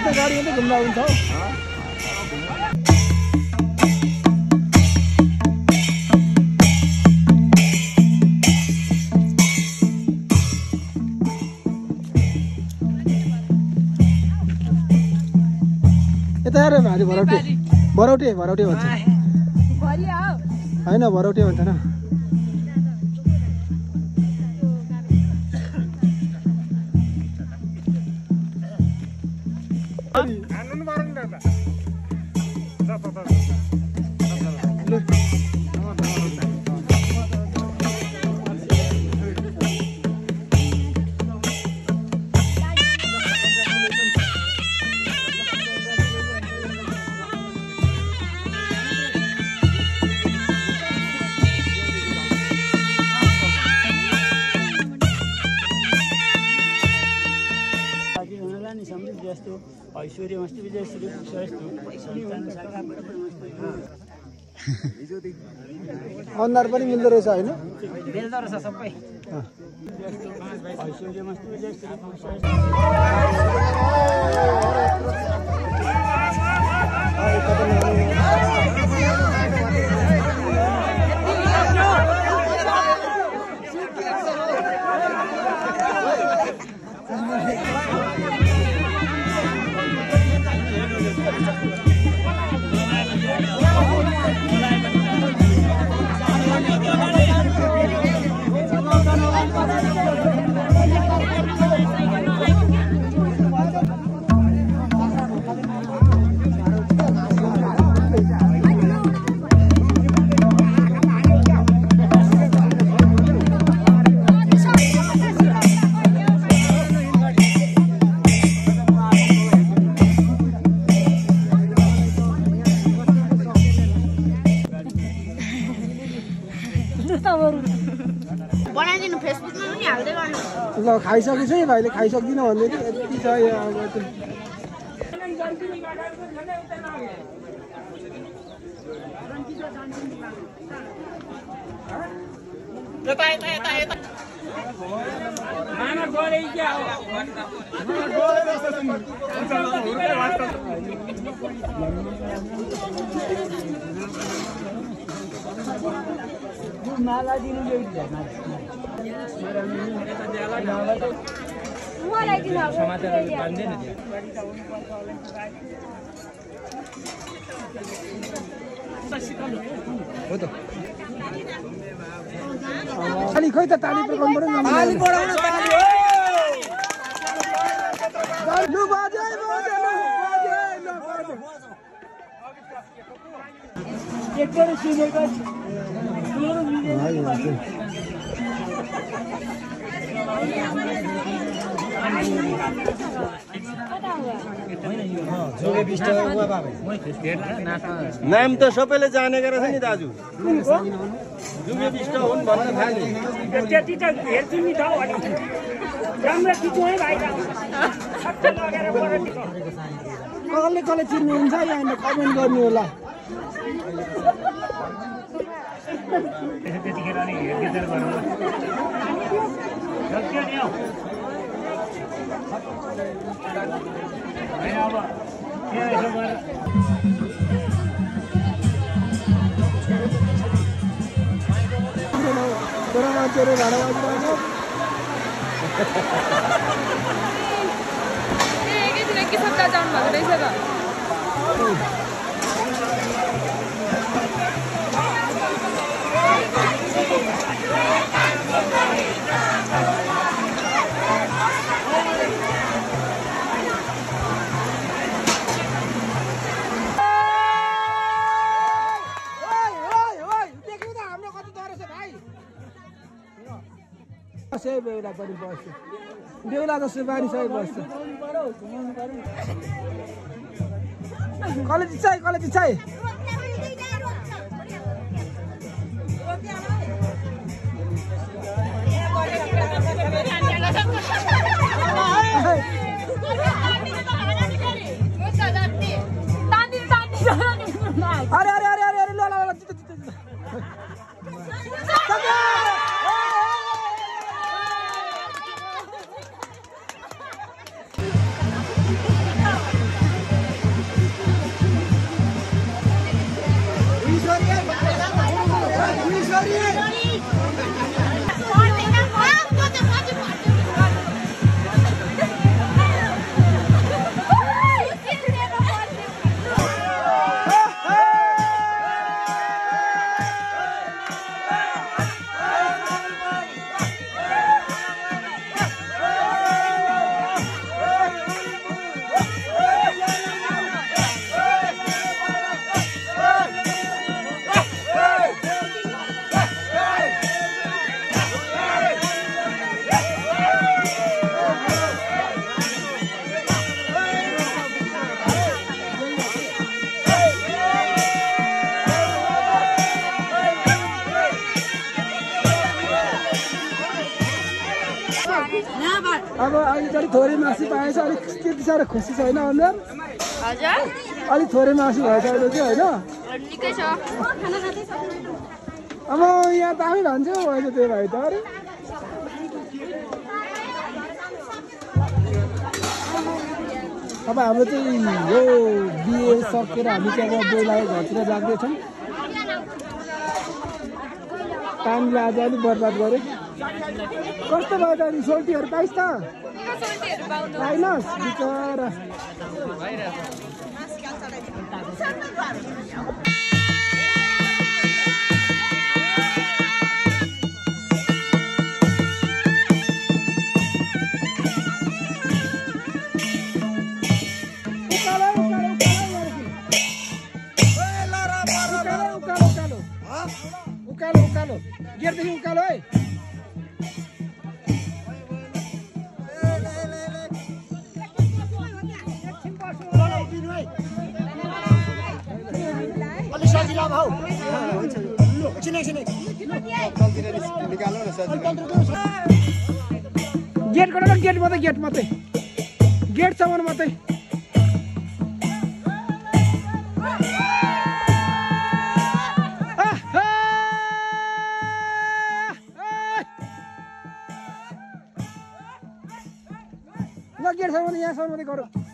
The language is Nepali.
यस्तो गाडी मात्रै घुम्दा हुन्छ हौ। यता हेर भारी भरौटे भरौटे भरौटे भन्छ होइन भरौटे भन्छ न ऐश्वर्यमस्ति विजयश्री अनुहार पनि मिल्दो रहेछ होइन मिल्दो रहेछ सबै ऐश्वर्यमस्ति विजयश्री बनाइदिनु फेसबुकमा पनि हाल्दै गर्नु ल खाइसकेछ है भाइले खाइसक्दिनँ भन्दै नि यति छ यहाँ माला दिनु समाचारहरू भन्दैन हो त ताली खोइ त ताली पकाउनु पर्यो ताली बढाउन ताली लु बाजे बाजे लु बाजे एकैले सुनेको नाम त सबैले जानेको रहेछ नि दाजु जुगे बिष्ट हुन् भन्न थाले त्यति त हेर्छु नि त राम्रो खिच्नु है भाइ कसले कसले चिन्नुहुन्छ यहाँ कमेन्ट गर्नु होला त्यतिखेर नि हेर्दै गर्नु सक्यो नि अब के यसो गरेर छोरा मान्छेहरू भाडा बाजिरहेको एकैछिन के सप्ताह जाउनु भएको रहेछ त सही बेहुला पनि बस्छ बेहुला जस्तो बारी सबै बस्छ कलेज चाहिँ अरे अरे अरे अरे ल ल अब अहिले चाहिँ थोरै मासु पाएछ अलिक त्यति साह्रो खुसी छैन अनुहार हजुर अलिक थोरै मासु भएछ अहिले चाहिँ होइन निकै छ अब यहाँ त आफै भन्छु अहिले त्यही भए त अरे अब हाम्रो चाहिँ यो बिए सकेर हामी चाहिँ अब बेलाको घरतिर जाँदैछौँ कामले आज अलिक बर्बाद गऱ्यो कस्तो भयो त अनि सोल्टीहरू पाइस् त पाइनस् बिचरा उकालो उकालो गेटदेखि उकालो है अलि सजिलो अब हौ छिने छिने गेट गरेर गेट मात्रै गेटसम्म मात्रै ल गेटसम्म यहाँसम्म मात्रै गरौँ